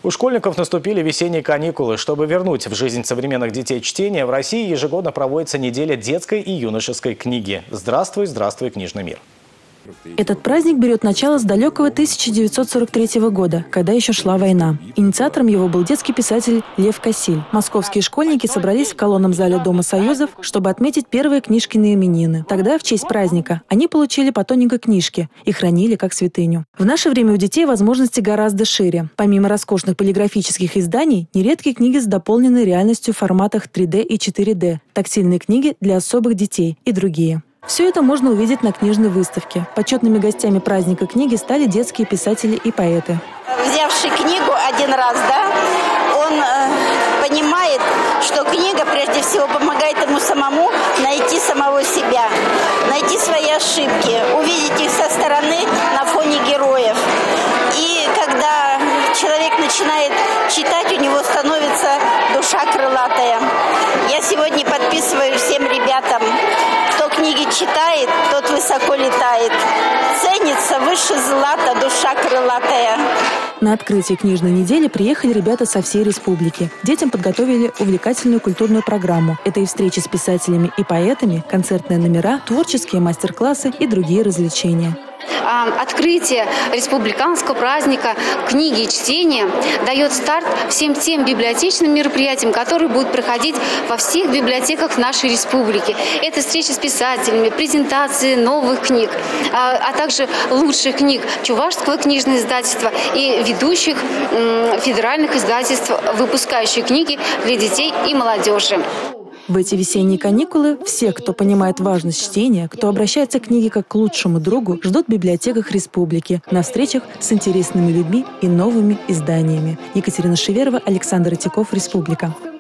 У школьников наступили весенние каникулы. Чтобы вернуть в жизнь современных детей чтение, в России ежегодно проводится неделя детской и юношеской книги. Здравствуй, здравствуй, книжный мир. Этот праздник берет начало с далекого 1943 года, когда еще шла война. Инициатором его был детский писатель Лев Косиль. Московские школьники собрались в колонном зале Дома Союзов, чтобы отметить первые книжкины именины. Тогда, в честь праздника, они получили по тоненькой книжке и хранили как святыню. В наше время у детей возможности гораздо шире. Помимо роскошных полиграфических изданий, нередки книги с дополненной реальностью в форматах 3D и 4D, тактильные книги для особых детей и другие. Все это можно увидеть на книжной выставке. Почетными гостями праздника книги стали детские писатели и поэты. Взявший книгу один раз, он понимает, что книга прежде всего помогает ему самому найти самого себя, найти свои ошибки, увидеть их со стороны на фоне героев. И когда человек начинает читать, у него становится душа крылатая. Я сегодня подписываю всем ребятам: кто книги читает, тот высоко летает. Ценится выше злата душа крылатая. На открытие книжной недели приехали ребята со всей республики. Детям подготовили увлекательную культурную программу. Это и встречи с писателями и поэтами, концертные номера, творческие мастер-классы и другие развлечения. Открытие республиканского праздника книги и чтения дает старт всем тем библиотечным мероприятиям, которые будут проходить во всех библиотеках нашей республики. Это встречи с писателями, презентации новых книг, а также лучших книг Чувашского книжного издательства и ведущих федеральных издательств, выпускающих книги для детей и молодежи. В эти весенние каникулы все, кто понимает важность чтения, кто обращается к книге как к лучшему другу, ждут в библиотеках республики, на встречах с интересными людьми и новыми изданиями. Екатерина Шеверова, Александр Итяков, Республика.